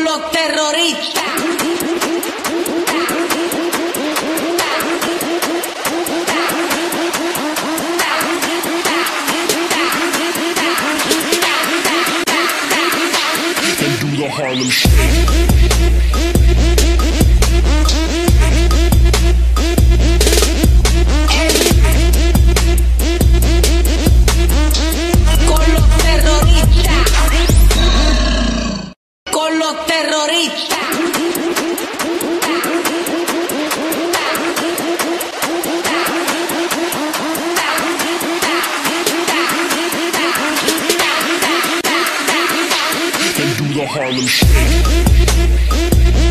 los terroristas. And do the Harlem Shake. Con los terroristas. And do the Harlem Shake.